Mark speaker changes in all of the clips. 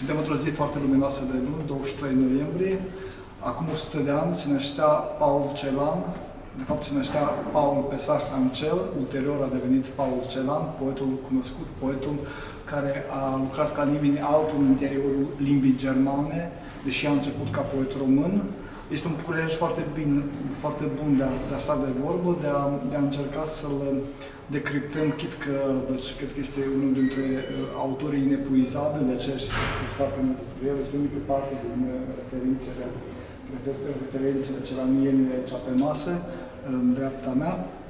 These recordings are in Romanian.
Speaker 1: Suntem într-o zi foarte luminoasă de luni, 23 noiembrie. Acum 100 de ani se năștea Paul Celan. De fapt, se năștea Paul Pesach Ancel, ulterior a devenit Paul Celan, poetul cunoscut, poetul care a lucrat ca nimeni altul în interiorul limbii germane, deși a început ca poet român. Este un prilej foarte bun de a sta de vorbă, de a încerca să-l decriptăm, chit că cred că este unul dintre autorii inepuizabili, de aceea și s-a scris foarte mult despre el. Este o mică parte din referințele celaniene cea pe masă, în dreapta mea.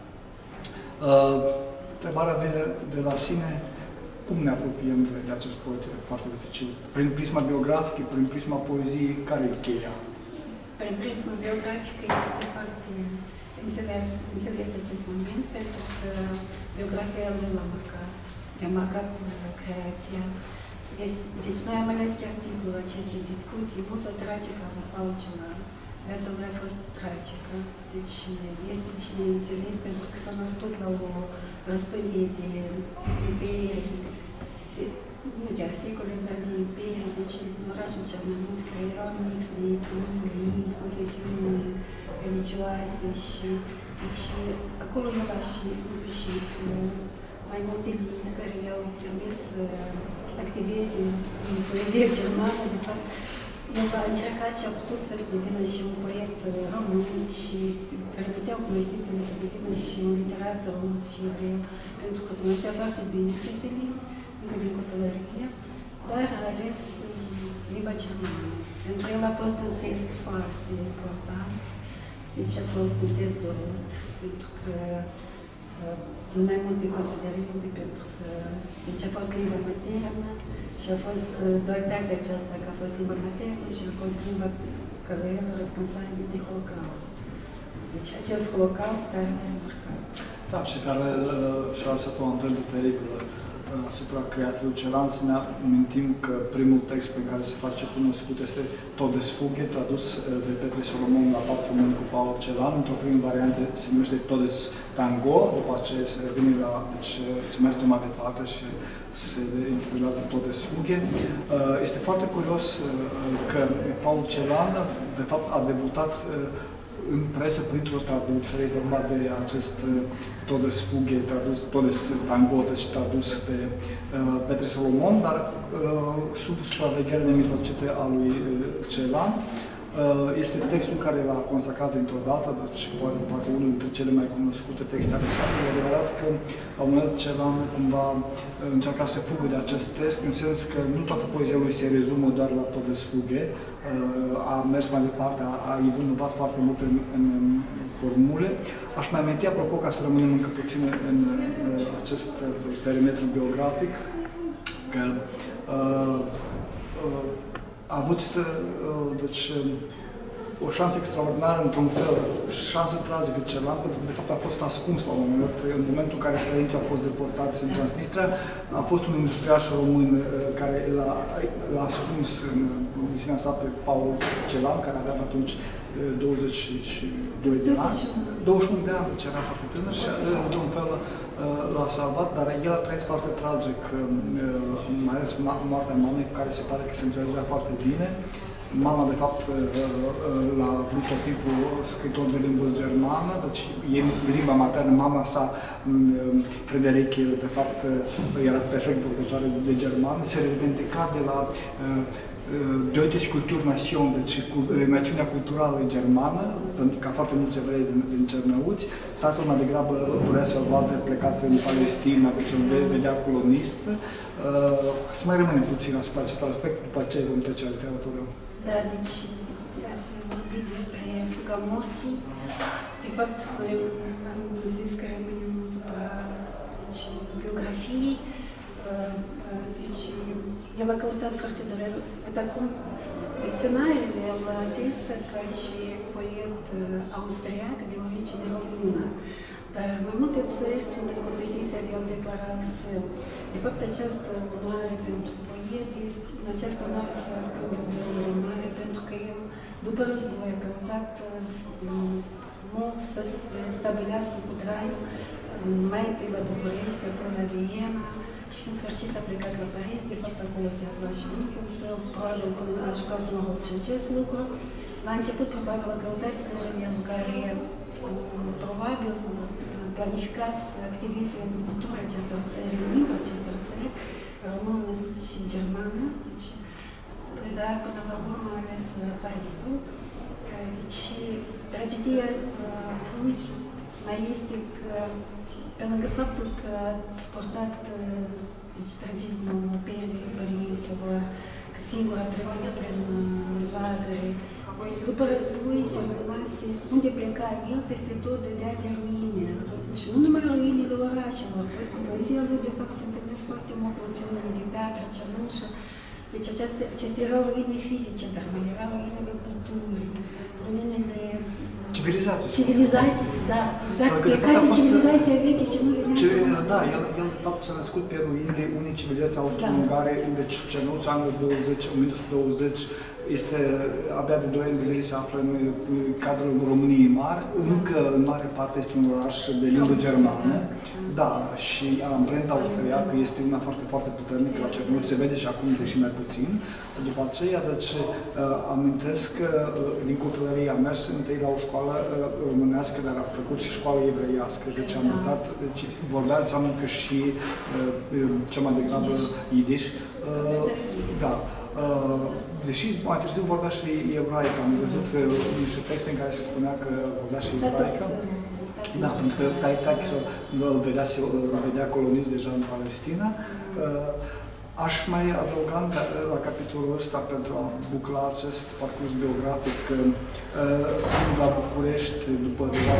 Speaker 1: Întrebarea vine de la sine, cum ne apropiem de acest poet foarte dificil? Prin prisma biografică, prin prisma poeziei, care e cheia?
Speaker 2: Prin prisma biografică este foarte înțeles acest moment, pentru că biografia lui a marcat creația. Deci noi am ales chiar titlul acestei discuții, Muza tragică a Paul Celan. Viața lui a fost tragică, deci este de cine înțeles, pentru că s-a născut la o răspândire de imperi, nu chiar secole, dar de imperi, deci în orașul cel mai mult, care era un mix de etnii, confesiuni religioase și deci acolo el a și însușit mai multe limbi care i-au permis să activeze în poezia germană, de fapt. El a încercat și a putut să devină și un poet român și permiteau cunoștințele să devină și un literat român și evreu, pentru că cunoștea foarte bine aceste limbi, încă din copilărie, dar a ales limba germană. Pentru el a fost un test foarte important, deci a fost un test dorut, pentru că din mai multe considerente, pentru că deci a fost limba maternă și a fost dualitatea aceasta că a fost limba maternă și a fost limba care era responsabil de Holocaust. Deci acest Holocaust care ne-a marcat.
Speaker 1: Da, și care și-a lăsat o amprentă teribilă asupra creației lui Celan. Să ne amintim că primul text prin care se face cunoscut este Todes Fuge, tradus de Petre Solomon la 4 luni cu Paul Celan. Într-o primă variantă se numește Todes Tango, după aceea se revine la, deci se merge mai departe și se intitulează Todes Fuge. Este foarte curios că Paul Celan, de fapt, a debutat în presă printr-o traducere, e vorba de acest Todes Fuge, Todes Tango, deci tradus de Petre Solomon, dar sub supraveghere nemijlocită a lui Celan. Este textul care l-a consacrat dintr-o dată, deci poate unul dintre cele mai cunoscute texte ale sale. E adevărat că la un moment Celan cumva încerca să fugă de acest text, în sens că nu toată poezia lui se rezumă doar la Todes Fuge. A mers mai departe, a innovat foarte mult în formule. Aș mai aminti, apropo, ca să rămânem încă puțin în acest perimetru biografic, că a avut deci, o șansă extraordinară, într-un fel, șansă tragică Celan, pentru că de fapt a fost ascuns la un moment dat, în momentul în care părinții au fost deportați în Transnistria. A fost un industriaș român care l-a ascuns în misiunea sa pe Paul Celan, care avea atunci 22 de ani, 21 de ani, deci era foarte tânăr și într-un fel l-a salvat, dar el a trăit foarte tragic, mai ales moartea mamei, care se pare că se înțelegea foarte bine. Mama, de fapt, l-a vrut tot timpul scriitor de limbă germană, deci e limba maternă, mama sa, Friederike, de fapt, era perfect vorbitoare de germană, se revendica de la Deutsche Kulturnation, deci națiunea culturală germană, pentru că foarte mulți evrei din Cernăuți. Tatăl mai degrabă vrea să-l vadă plecat în Palestina, deci îl vedea colonist. Să mai rămânem puțin asupra acest aspect, după aceea vom trece la literatură.
Speaker 2: Da, deci ați vorbit despre Fuga morții. De fapt, noi am zis că rămânem asupra biografiei. Deci, el a căutat foarte dureros. Acum, dicționarele îl atestă ca și poet austriac de origine română. Dar mai multe țări sunt în competiția de a-l declara său. De fapt, această onoare pentru poet, această onoare se ascunde o durere mare, pentru că el, după război, a căutat mult să se stabilească cu traiul, mai întâi la București, apoi la Viena, și în sfârșit a plecat la Paris, de fapt acolo se afla și unchiul său, probabil că a jucat un rol și acest lucru. La început, probabil, a căutat țările în care probabil planifica să activeze în cultura acestor țări, în limba acestor țări, română și germană. Deci, dar până la urmă a ales Parisul. Deci, tragedia lui mai este că, pe lângă faptul că a suportat deci, tragismul pierderii părinților, că singur a trecut prin lagăre, după război se mânase unde pleca el, peste tot dădea de ruine. Și nu numai ruinele orașelor, poezia lui de fapt se întâlnesc foarte mult mențiunile de piatră, cenușă. Deci acestea erau ruine fizice, dar mai erau ruinele culturii, ruinele civilizații, da, exact, plecase civilizația veche și nu venea.
Speaker 1: Da, el de fapt s-a născut pe ruinele unei civilizații austro-ungare, unde cenuța anul 1920 este abia de 2 ani de zile se află în cadrul României Mari, încă în mare parte este un oraș de limbă germană, da, și amprenta austriacă este una foarte, foarte puternică la Cernut, se vede și acum, deși mai puțin. După aceea, deci, amintesc că din copilărie am mers întâi la o școală românească, dar a făcut și școală evreiască, deci am învățat, deci vorbea înseamnă că și cea mai degrabă idiș, da. Deși mai târziu vorbea și ebraică, am văzut niște texte în care se spunea că vorbea și ebraică. Da, pentru că Taixo îl vedea colonist deja în Palestina. Aș mai adăuga la capitolul ăsta pentru a bucla acest parcurs biografic la București după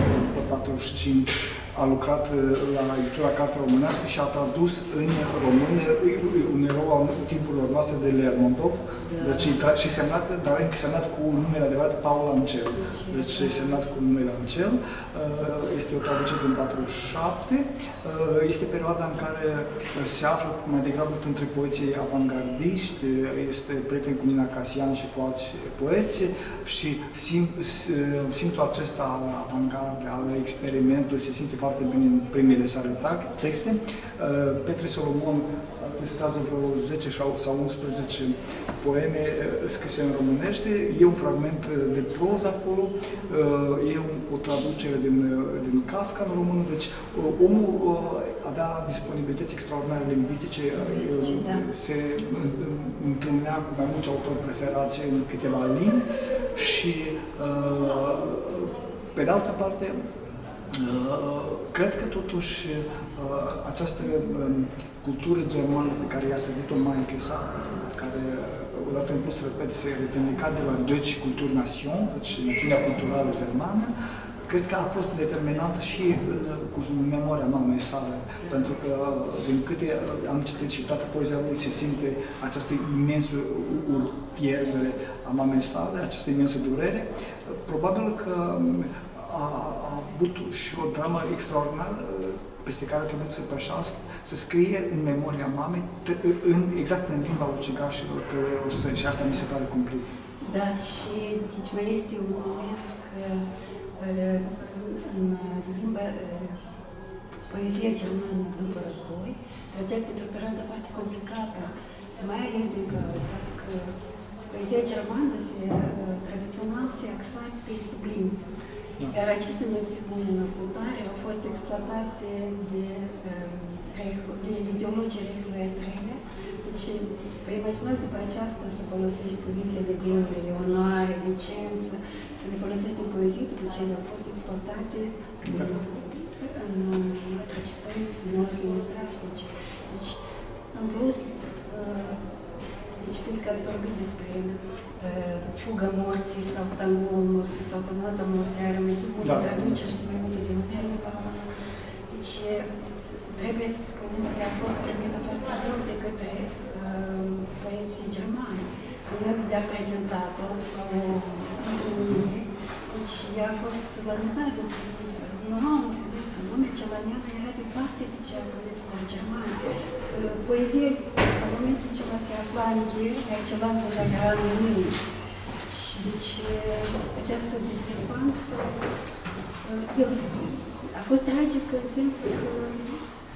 Speaker 1: 45 a lucrat la editura Carte Românească și a tradus în română un erou al timpurilor noastre de Lermontov, deci, și semnat, dar încă semnat cu numele adevărat Paul Ancel. Deci semnat cu numele Ancel. Este o traducere din 47. Este perioada în care se află mai degrabă între poeții avangardiști, este prieten cu Nina Casian și cu alți poeți și simțul acesta al avangardei, al experimentului, se simte foarte bine în primele sale texte. Petre Solomon listează vreo 10 sau 11 poeme scrise în românește. E un fragment de proză acolo, e o traducere din Kafka în română, deci omul avea disponibilități extraordinare lingvistice, se întâlnea cu mai mulți autori preferați în câteva limbi și, pe de altă parte, cred că totuși această cultură germană pe care i-a servit-o Maică sa, care, odată în plus, repet, se revendica de la Deutsche Kulturnation, deci națiunea culturală germană, cred că a fost determinată și cu memoria mamei sale, pentru că, din câte am citit și toată poezia lui, se simte această imensă pierdere a mamei sale, această imensă durere. Probabil că a avut și o dramă extraordinară peste care trebuie să pășească, să scrie în memoria mamei, exact în limba ucigașilor, și asta mi se pare cumplit.
Speaker 2: Da, și deci mai este un moment că în limba, poezia germană după război trăgea pentru o perioadă foarte complicată, mai ales din cauza că poezia germană tradițional se axa pe sublim. Iar aceste noțiuni năzătoare au fost exploatate de ideologii Reichului al III-lea. Deci, vă imaginați după aceasta să folosești cuvinte de glorie, onoare, decență, să le folosești în poezie după ce le-au fost exploatate în atrocități, în ordine strașnice. Deci, în plus, deci, pentru că ați vorbit despre fuga morții sau tangoul morții sau sonata morții, are mai multe traduceri și mai multe denumiri în română. Deci, trebuie să spunem că a fost primită foarte mult de către poeții germani. Când le-a prezentat-o la o întâlnire, deci ea a fost laudată. Nu am înțeles în lume ce la neamă era departe de cea a poeților germani. Poezia, în momentul ce se afla în ieri, iar celălalt deja era în mâini. Și deci această discrepanță a fost tragică în sensul că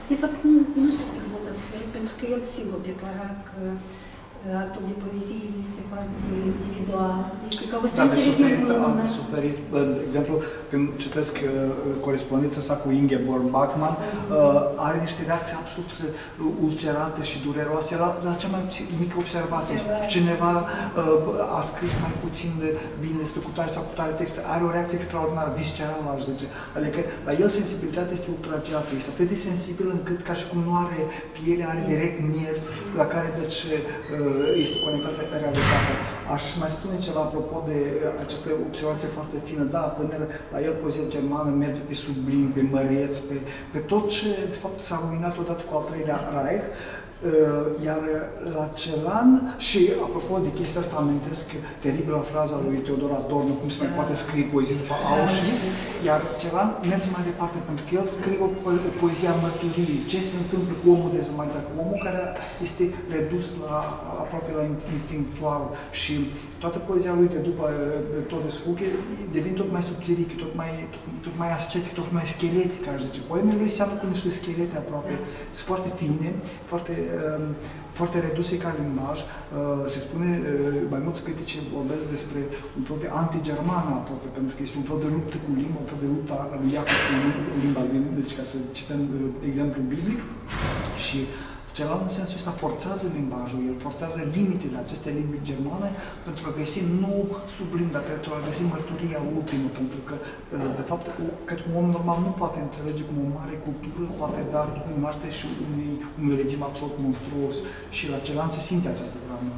Speaker 2: De fapt, nu știu cât mult a suferit, pentru că el singur declara că actul de poezie este foarte individual, este ca o strângere de mână.
Speaker 1: A suferit, de exemplu, când citesc corespondența sa cu Ingeborg Bachmann, are niște reacții absolut ulcerate și dureroase la cea mai mică observație. Cineva a scris mai puțin de bine despre cutare sau cutare text, are o reacție extraordinară, viscerală, aș zice. Adică la el sensibilitatea este ultrageată, este atât de sensibil încât ca și cum nu are piele, are direct nervi la care deci este conectată realitatea. Aș mai spune ceva apropo de această observație foarte fină. Da, până la el poezia germană merge pe sublim, pe măreț, pe tot ce de fapt s-a ruinat odată cu al treilea Reich. Iar la Celan, și apropo de chestia asta, amintesc teribila fraza lui Teodor Adorno, cum se mai poate scrie poezie după Auschwitz, iar Celan merge mai departe, pentru că el scrie o poezie a mărturiei. Ce se întâmplă cu omul dezumanizat, cu omul care este redus aproape la instinctual, și toată poezia lui de după Todes Fughe devine tot mai subțiric, tot mai ascetic, tot mai scheletic, aș zice. Poemele lui seamănă cu niște schelete aproape, sunt foarte fine, foarte reduse ca limbaj. Se spune, mai mulți critici vorbesc despre un fel de anti-germană aproape, pentru că este un fel de luptă cu limba, un fel de luptă a lui Iacob cu limba, deci ca să cităm exemplu biblic. Și Celan în sensul ăsta forțează limbajul, el forțează limitele acestei limbi germane pentru a găsi nou sublim, dar pentru a găsi mărturia ultimă, pentru că, de fapt, cred că un om normal nu poate înțelege cum o mare cultură poate da naștere și unui regim absolut monstruos. Și la Celan se simte această dramă.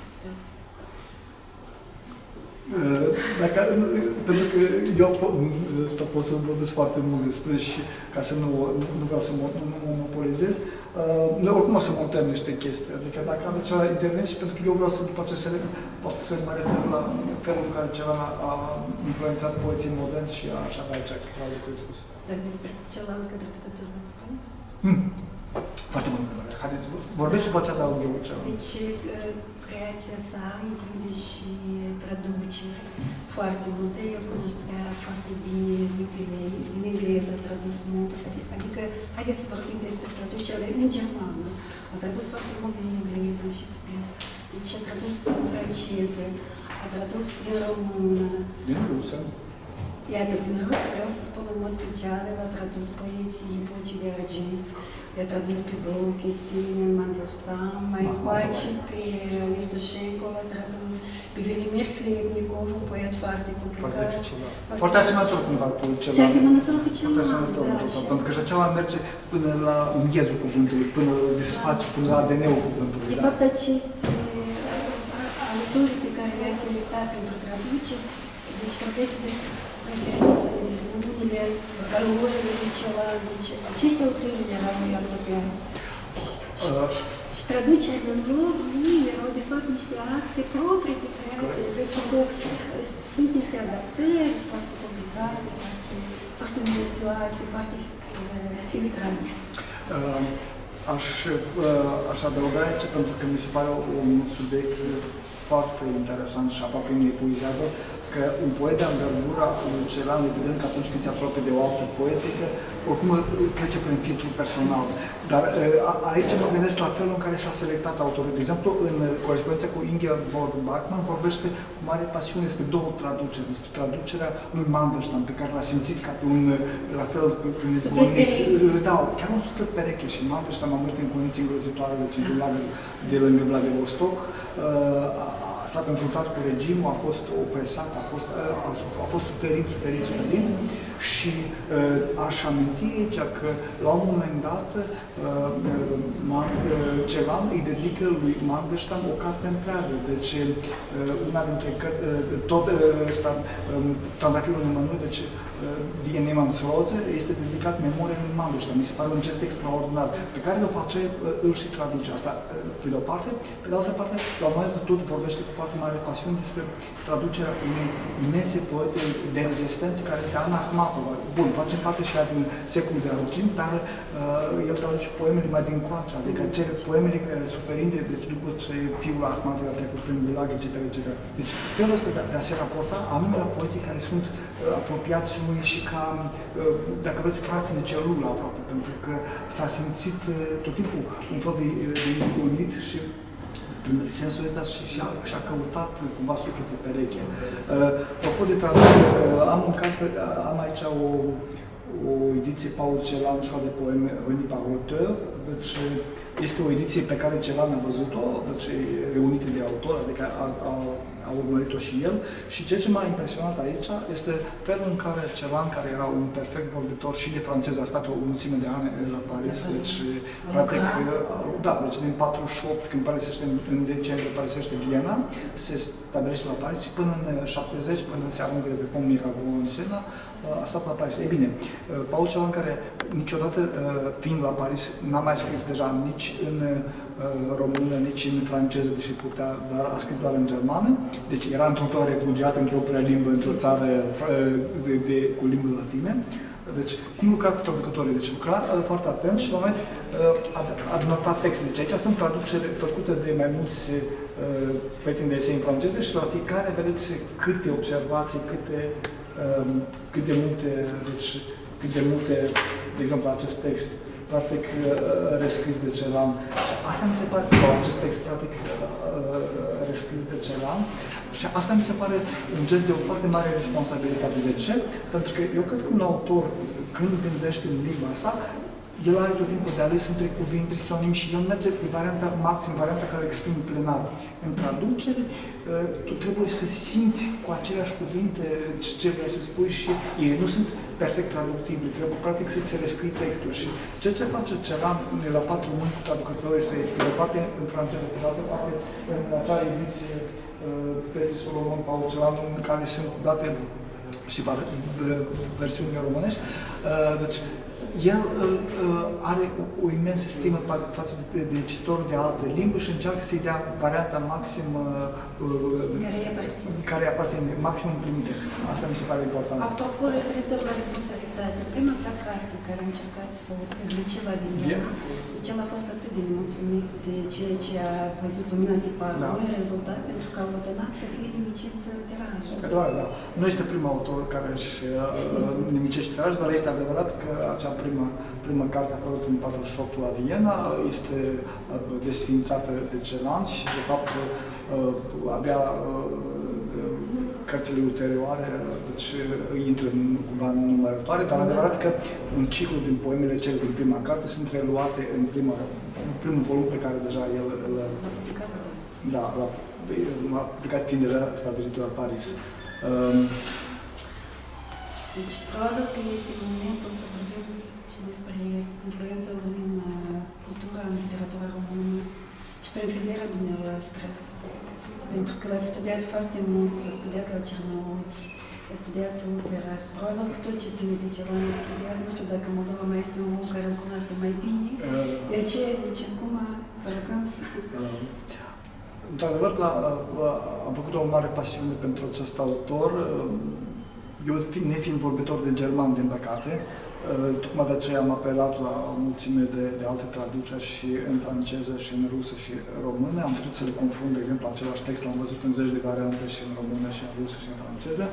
Speaker 1: Pentru că eu pot să vorbesc foarte mult despre, și ca să nu vreau să mă monopolizez, oricum o să montăm niște chestii. Adică dacă aveți ceva intervenții, pentru că eu vreau să după aceea poate să mă refer la felul în care Celan a influențat poeții moderni și aș avea aici câteva lucruri spus.
Speaker 2: Dar despre Celan, către tot îl spune?
Speaker 1: Foarte bun. Haideți, vorbești și după aceea adaug eu ceva.
Speaker 2: Deci, creația sa include și traduceri foarte multe. El cunoștea foarte bine limbile, în engleză a tradus mult. Adică, haideți să vorbim despre traducerile în germană. A tradus foarte mult din engleză și deci a tradus din franceză, a tradus din română.
Speaker 1: Din rusă.
Speaker 2: Iată, din rusă vreau să spun în mod special, el a tradus poeții Epocii de Argint, i-a tradus pe Blum, Chestin, Mandelstam, mai încoace pe Evtushenko l-a tradus, pe Velimir Hlebnikov, un poet foarte complicat.
Speaker 1: Foarte dificil, da. Foarte asemănător cumva cu Celan.
Speaker 2: Și asemănător cu Celan,
Speaker 1: da. Pentru că și Celan merge până la miezul cuvântului, până desface, până la ADN-ul cuvântului.
Speaker 2: De fapt, aceste autori pe care le-a selectat pentru traduceri, deci vorbește despre referințele, diseminunile, valorile de Celan, deci acești autori erau apropiați. Și traducerile lor nu erau de fapt niște acte proprii de creație, pentru că sunt niște adaptări foarte complicate, foarte minuțioase, foarte filigrane.
Speaker 1: Aș adăuga aici, pentru că mi se pare un subiect foarte interesant și aproape inepuizabil, că un poet de anvergura lui Celan, evident că atunci când se apropie de o altă poetică, oricum trece prin filtrul personal. Dar aici mă gândesc la felul în care și-a selectat autorul. De exemplu, în corespondența cu Ingeborg Bachmann vorbește cu mare pasiune despre două traduceri. Despre traducerea lui Mandelstam, pe care l-a simțit ca pe un, la fel, pe un izgonit. Da, chiar un suflet pereche. Și Mandelstam a murit în condiții îngrozitoare, deci într-un lager de lângă Vladivostok. S-a confruntat cu regimul, a fost opresat, a fost suferit și aș aminti aici că la un moment dat Celan îi dedică lui Mandelstam o carte întreagă. Deci una dintre cărți, tot Trandafirul Nimănui, deci Die Niemandsrose, este dedicat memoriei lui Mandelstam. Mi se pare un gest extraordinar, pe care după aceea îl și traduce. Asta pe de o parte, pe de altă parte, la un moment tot vorbește cu foarte mare pasiune despre traducerea unei imense poete de rezistență care este Anna Akhmatova. Bun, facem parte și ea din secolul de argint, dar el traduce poemele mai din coace, adică poemele suferinte, deci după ce fiul Akhmatova a trecut prin gulag, etc., etc. Deci felul ăsta de a se raporta anume la poeții care sunt apropiați lui și ca, dacă vreți, frați de celulă aproape, pentru că s-a simțit tot timpul un fel de izgonit și în sensul ăsta și-a căutat cumva sufletul pereche. Apropo de traducere, am aici o ediție Paul Celan, școala de poeme Reni par auteur, deci este o ediție pe care Celan a văzut-o, deci reunită de autor, adică a urmărit-o și el. Și ceea ce m-a impresionat aici este felul în care Celan, care era un perfect vorbitor și de franceză, a stat o mulțime de ani la Paris, deci practic, da, deci din 48, când părăsește în decembrie, părăsește Viena, se stabilește la Paris și până în 70, până se aruncă de pe Pont Mirabeau în Sena, a stat la Paris. Ei bine, Paul Celan, care niciodată, fiind la Paris, n-a mai scris deja nici în română, nici în franceză, deși putea, dar a scris doar în germană, deci era într-un fel refugiat într-o prea limbă, într-o țară cu limba latine. Deci, cum lucra cu traducătorii? Deci lucra foarte atent și la un moment a notat texte. Deci aici sunt traduceri făcute de mai mulți prieteni de esei în franceză și la fiecare vedeți câte observații, cât de multe, de exemplu, acest text practic rescris de Celan. Asta mi se pare, sau acest text practic rescris de Celan, și asta mi se pare un gest de o foarte mare responsabilitate. De ce? Pentru că eu cred că un autor, când gândește în limba sa, el are tot timpul de ales între cuvinte, sinonimi și el merge pe varianta maxim, varianta care exprimă plenar. În traducere, tu trebuie să simți cu aceleași cuvinte ce vrei să spui și ei nu sunt perfect traductibili, trebuie practic să-ți rescrii textul. Și ceea ce face Celan la 4 luni cu traducătorii săi, pe o parte în franceză, pe altă parte în acea ediție Petri Solomon, Paul Celan, în care sunt date și versiunile românești. Deci, el are o imensă stimă față de cititorul de alte limbi și încearcă să-i dea varianta maximă care aparține, maxim împlinită. Asta mi se pare important.
Speaker 2: Apropo, referitor la responsabilitate, prima sa carte care a încercat să o publice la Viena, deci el a fost atât de nemulțumit de ceea ce a văzut lumina tipară. Nu e rezultat pentru că a ordonat să fie nimicit tirajul.
Speaker 1: Da. Nu este primul autor care își nimicește tirajul, dar este adevărat că acea prima carte a apărut în 48 la Viena, este desființată de Celan și, de fapt, abia cărțile ulterioare, deci intră cumva în numărătoare, dar adevărat că un ciclu din poemele cele din prima carte sunt reluate în primul volum pe care deja el l-a aplicat fiind deja stabilit la Paris.
Speaker 2: Deci, probabil că este momentul să vorbim și despre influența lui în cultura, în literatura română și prin filieră dumneavoastră. Pentru că l-ați studiat foarte mult, l-ați studiat la Cernăuți, l-ați studiat opera. Probabil că tot ce ține de ceva l-ați studiat. Nu știu dacă Moldova mai este un om care îl cunoaște mai bine. De aceea, deci acum, vă rugăm să...
Speaker 1: Într-adevăr, am făcut o mare pasiune pentru acest autor. Eu, nefiind vorbitor de german, din păcate, tocmai de aceea am apelat la o mulțime de alte traduceri și în franceză, și în rusă, și în română. Am putut să le confund, de exemplu, același text, l-am văzut în 10 de variante și în română, și în rusă, și în franceză.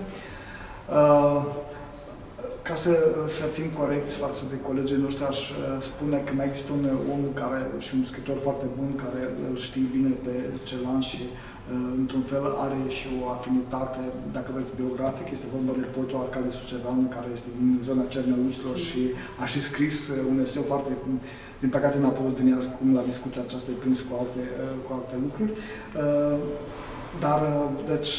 Speaker 1: Ca să fim corecți față de colegii noștri, aș spune că mai există un om și un scriitor foarte bun care îl știe bine pe Celan și într-un fel are și o afinitate, dacă vreți, biografică. Este vorba de poetul Arcadi Suceveanu, care este din zona Cernăuților și a și scris un eseu foarte, din păcate n-a putut veni acum la discuția aceasta, e prins cu alte lucruri. Dar, deci,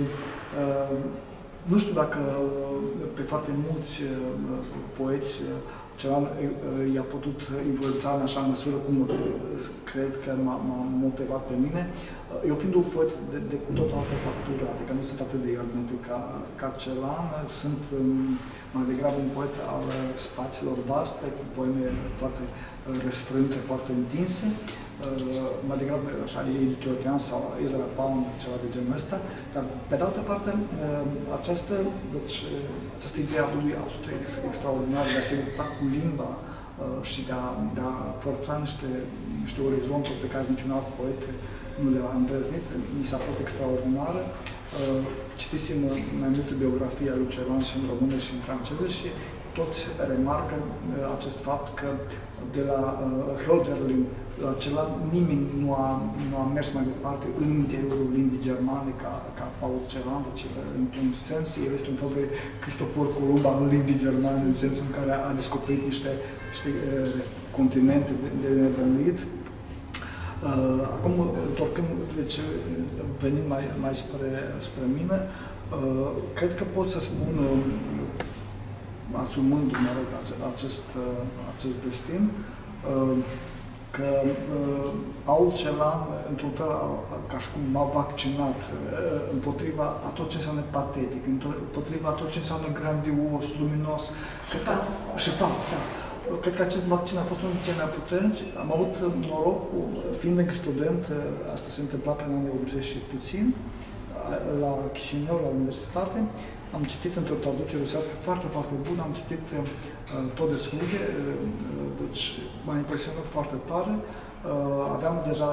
Speaker 1: nu știu dacă pe foarte mulți poeți Celan i-a putut influența în așa măsură cum cred că m-a motivat pe mine. Eu fiind un poet de cu tot o altă factură, adică nu sunt atât de iarnite ca Celan, sunt mai degrabă un poet al spațiilor vaste, cu poeme foarte răsfrânte, foarte întinse. mai degrabă așa editorian sau Ezra Pound, ceva de genul ăsta, dar pe de altă parte această idee a lui absolut extraordinară de a se lupta cu limba și de a forța niște orizonturi pe care niciun alt poet nu le-a îndrăznit, mi s-a părut extraordinară. Citisem mai multe biografii a lui Celan și în română și în franceză și toți remarcă acest fapt că de la Hölderlin la Celan nimeni nu a mers mai departe în interiorul limbii germane ca Paul Celan, deci într-un sens el este un fel de Cristofor Columb al limbii germane, în sensul în care a descoperit niște continente de nebănuit. Acum, deci, venind mai spre mine, cred că pot să spun, asumându-mi acest destin, că Paul Celan, într-un fel, ca și cum m-a vaccinat împotriva a tot ce înseamnă patetic, împotriva a tot ce înseamnă grandios, luminos. Și fals, da. Cred că acest vaccin a fost unul dintre cei mai puternici. Am avut norocul, fiind încă student, asta se întâmpla prin anii 80 și puțin, la Chișinău, la universitate. Am citit într-o traducere rusească foarte, foarte bună, am citit tot de Smughe, deci m-a impresionat foarte tare. Aveam deja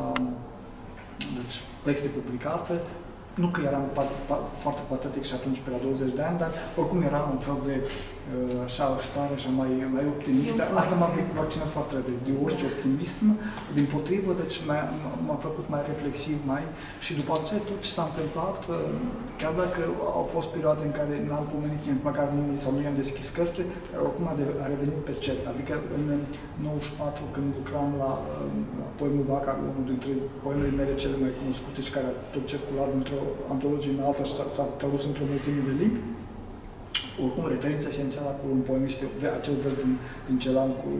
Speaker 1: texte publicate, nu că eram foarte patetic și atunci pe la 20 de ani, dar oricum era un fel de așa stare așa mai optimistă. Asta m-a vaccinat foarte repede de orice optimism, dimpotrivă, deci m-a făcut mai reflexiv și după aceea tot ce s-a întâmplat, chiar dacă au fost perioade în care n-am pomenit nici măcar sau nu i-am deschis cărțile, oricum a revenit pe cer. Adică în 94, când lucram la poemul Vaca, unul dintre poemele mele cele mai cunoscute și care a tot circulat dintr-o antologie în alta și s-a tradus într-o mulțime de limbi. Oricum, referința esențială cu un poem este acel vers din Celan cu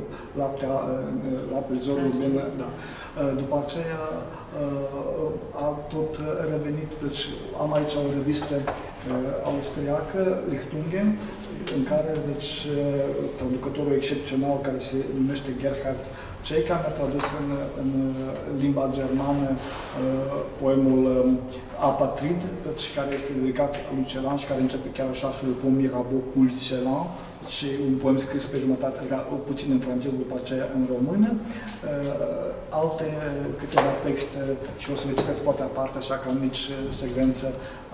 Speaker 1: lapte zorul meu. Da. După aceea a tot revenit, deci am aici o revistă austriacă, Lichtungen, în care, deci, traducătorul excepțional care se numește Gerhard Ceica mi-a tradus în limba germană poemul Apatrid, deci, care este dedicat lui Celan și care începe chiar așa, sur le pont Mirabeau cul Celan, și un poem scris pe jumătate, adică puțin în franceză, după aceea în română. Alte câteva texte, și o să le citesc poate aparte, așa ca mici secvențe,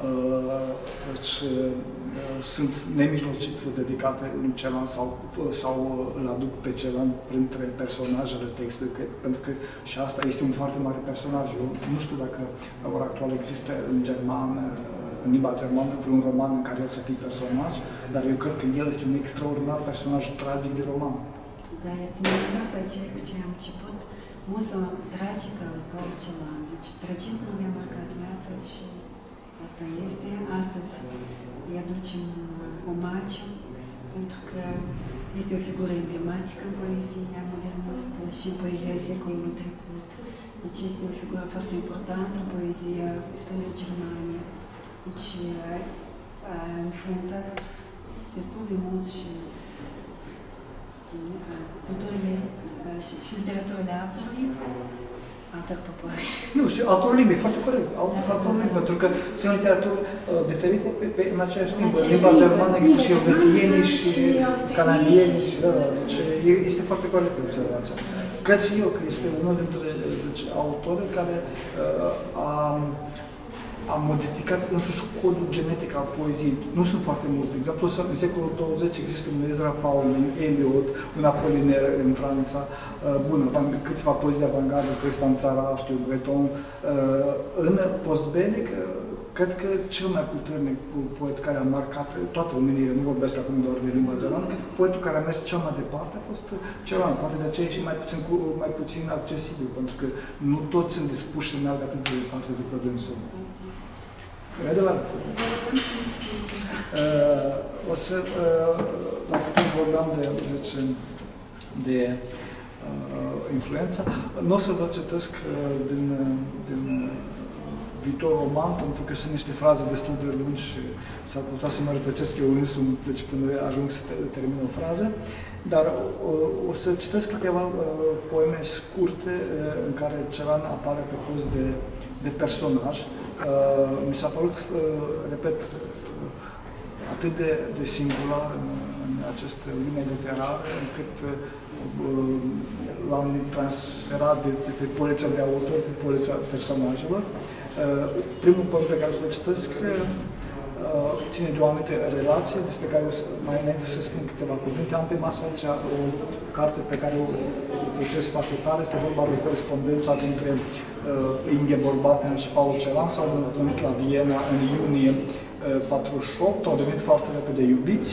Speaker 1: deci, sunt nemijlocit dedicate lui Celan sau îl aduc pe Celan printre personajele textului, pentru că și asta este un foarte mare personaj. Eu nu știu dacă la ora actuală există în germană, în limba germană, vreun roman în care el să fie personaj, dar eu cred că el este un extraordinar personaj tragic de roman.
Speaker 2: Da, e asta cu ce am început. Muza tragică lui Paul Celan. Deci tragismul i-a marcat viața și asta este. Astăzi îi aducem omagiu, pentru că este o figură emblematică în poezia modernistă și în poezia secolului trecut. Deci este o figură foarte importantă în poezia culturii germane. Deci a influențat destul de mult și culturile și literaturile altor popoare. Nu, și altor limbi, foarte corect. Altor limbi, pentru că sunt literaturi diferite în aceeași limbă. În limba germană există și elvețienii și canadienii și deci este foarte corectă observația. Cred și eu că este unul dintre autori care a modificat însuși codul genetic al poeziei. Nu sunt foarte mulți. De exemplu, în secolul 20 există un Ezra Pound, un Eliot, un Apollinaire în Franța, câțiva poezii de avantgardă, Tristan Tzara, Breton. În postbelic, cred că cel mai puternic poet care a marcat toată omenirea, nu vorbesc acum doar de limba germană, cred că poetul care a mers cel mai departe a fost Celan. Poate de aceea e și mai puțin accesibil, pentru că nu toți sunt dispuși să meargă atât de departe după dânsul. E adevărat. O să, dacă tot vorbeam de influența, nu o să vă citesc din
Speaker 1: viitor roman, pentru că sunt niște fraze destul de lungi și s-ar putea să mă rătăcesc eu însumi, deci până ajung să termin o frază. Dar o să citesc câteva poeme scurte în care Celan apare pe post de personaj. Mi s-a părut, repet, atât de singular în această lume literară, încât l-am transferat de pe polița de autor pe polița personajelor. Primul poem pe care o să-l citesc ține de o anumită relație, despre care o să, mai înainte să spun câteva cuvinte. Am pe masă aici o carte pe care o apreciez foarte tare. Este vorba de corespondența dintre Ingeborg Bachmann și Paul Celan. S-au întâlnit la Viena în iunie 48, au devenit foarte repede iubiți.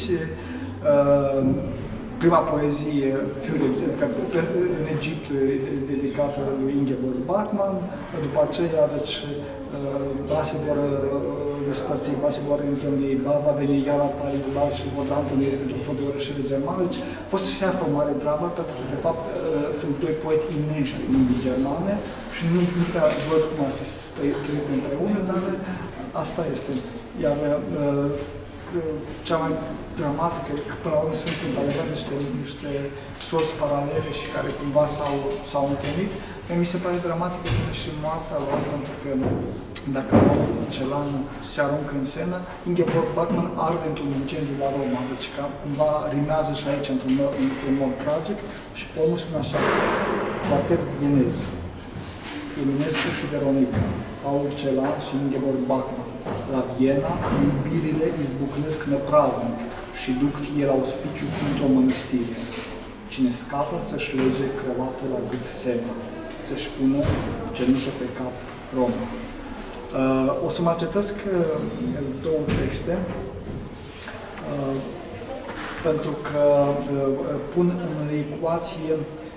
Speaker 1: Prima poezie, în Egipt, dedicată lui Ingeborg Bachmann. După aceea, deci, ba se vor despărți, ba se vor întâlni, ba va veni iar la Paris, ba și vor da întâlnire pentru de orășele germane. Deci, a fost și asta o mare dramă, pentru că, de fapt, sunt doi poeți imensi din limbii germane și nu prea văd cum ar fi trăit împreună, dar asta este. Iar cea mai dramatică, că până la urmă sunt într-adevăr niște sorți paralele și care cumva s-au întâlnit. Mi se pare dramatică și moartea lor, pentru că dacă Celan se aruncă în scenă, Ingeborg Bachmann arde într-un incendiu la Roma, deci cumva rimează și aici într-un mod tragic și omul spune așa: Quartet vienez, Eminescu și Veronica, Paul Celan și Ingeborg Bachmann. La Viena, iubirile izbucnesc nepraznic și duc fie la ospiciu într-o mănăstire. Cine scapă să-și lege crăvată la gât Sena, să-și pună cenușă pe cap Roma. O să mai citesc două texte, pentru că pun în ecuație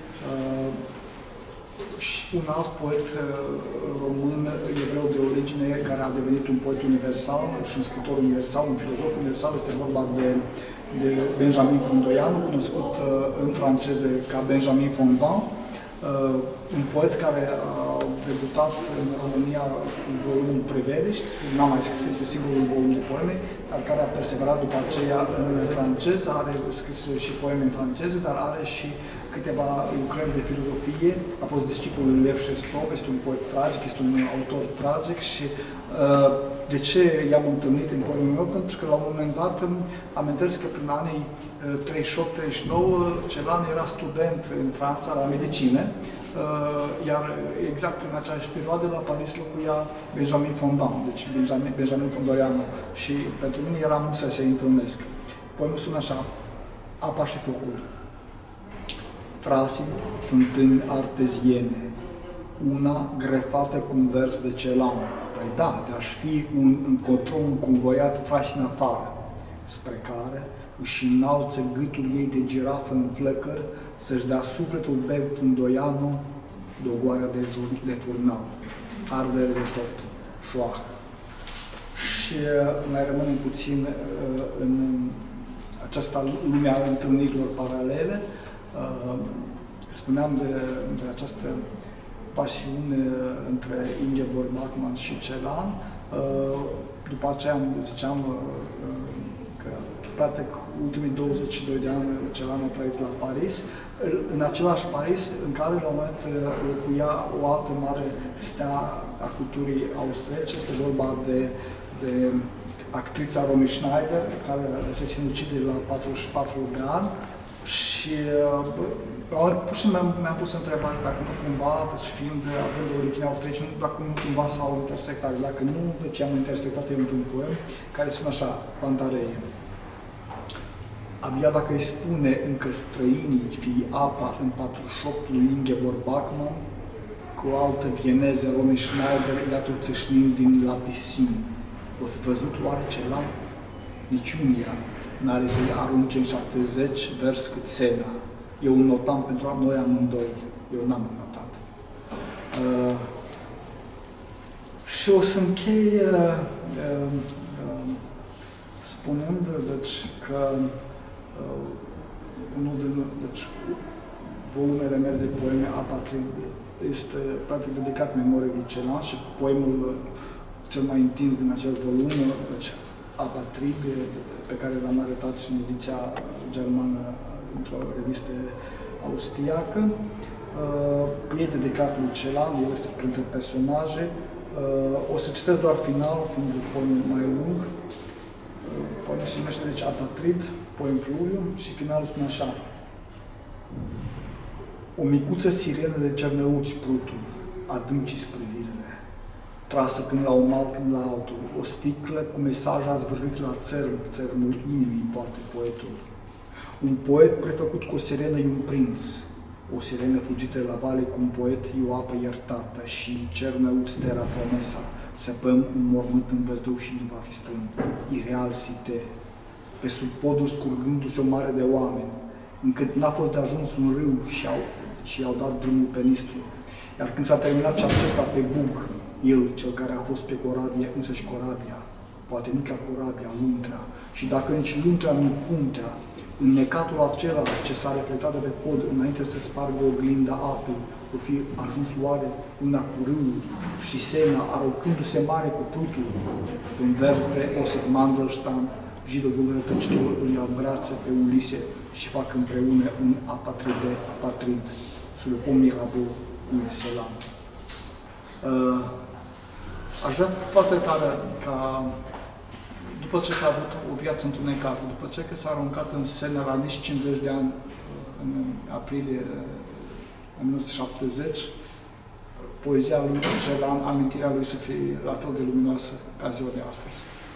Speaker 1: și un alt poet român, evreu de origine, care a devenit un poet universal și un scriitor universal, un filozof universal. Este vorba de Benjamin Fondoianu, cunoscut în franceză ca Benjamin Fondant, un poet care a debutat în România cu volumul Preveliști, n-am mai scris, este singurul volum de poeme, dar care a perseverat după aceea în franceză, are scris și poeme în franceză, dar are și câteva lucrări de filozofie. A fost discipolul lui Lev Șestov, este un poet tragic, este un autor tragic și de ce i-am întâlnit în poemul meu? Pentru că la un moment dat îmi amintesc că prin anii 38-39 Celan era student în Franța la medicină, iar exact în aceeași perioadă la Paris locuia Benjamin Fondant, deci Benjamin Fondoianu, și pentru mine era mult să se întâlnesc. Poemul sună așa: Apa și focul. Frații, fântâni arteziene, una grefată cu un vers de Celan. Păi da, de-aș fi încotro un convoiat frați în afară, spre care își înalță gâtul ei de girafă în flăcări, să-și dea sufletul bev Fondoianu de o goară de furnal. Ardere de tot, șoah. Și mai rămânem puțin în această lume a întâlnirilor paralele. Spuneam de această pasiune între Ingeborg Bachmann și Celan. După aceea ziceam că practic ultimii 22 de ani Celan a trăit la Paris. În același Paris în care la un moment locuia o altă mare stea a culturii austriece. Este vorba de actrița Romy Schneider, care se sinucide la 44 de ani. Și pur și simplu mi-am pus întrebarea dacă nu cumva, deci fiind, având origine austriece, dacă nu cumva s-au intersectat. Dacă nu, de ce am intersectat eu într-un poem care sună așa: Pantareie. Abia dacă îi spune încă străinii fii apa în 48 lui Ingeborg Bachmann, cu o altă vieneză Romy Schneider, iată țâșnind din la piscine. O fi văzut oare Celan? Niciunia n-are să-i arunce în 70 vers cât Sena. Eu notam pentru noi amândoi. Eu n-am notat. Și o să închei spunând, deci, că unul din volumele mele de poeme, Apatrid, este practic dedicat memoriei lui Celan și poemul cel mai întins din acel volum, deci Apatride, pe care l-am arătat și în ediția germană într-o revistă austriacă. E dedicat lui Celan, el este printre personaje. O să citesc doar finalul, fiind un poem mai lung. Poemul se numește, deci, Apatrid, poem fluviu, și finalul spune așa. O micuță sirenă de cernăuți prutul, adânci privirile, trasă când la un mal, când la altul, o sticlă cu mesaj a zvârlit la țărmul inimii, poate poetul. Un poet prefăcut cu o sirenă e un prinț, o sirenă fugită la vale cu un poet e o apă iertată și cernăuți terra promesa, săpăm un mormânt în văzduh și nu va fi strânt, ireal site, pe sub poduri scurgându-se o mare de oameni, încât n-a fost de ajuns un râu și i-au dat drumul pe Nistru. Iar când s-a terminat și acesta pe Bug, el, cel care a fost pe corabie, însăși corabia, poate nu chiar corabia, luntrea, și dacă nici luntrea, nu puntea, înnecatul acela ce s-a reflectat de pe pod înainte să spargă oglinda apei, o fi ajuns oare una cu râul și Sena, aruncându-se mare cu plutul, în vers de Osip Mandelstam, Jidovul rătăcitor îl ia în brațe pe Ulise și fac împreună un apatrid, sub o Mirabeau lui Celan. Aș vrea foarte tare ca, după ce a avut o viață întunecată, după ce s-a aruncat în scenă la nici 50 de ani, în aprilie 1970, poezia lui Celan, amintirea lui să fie la fel de luminoasă ca ziua de astăzi.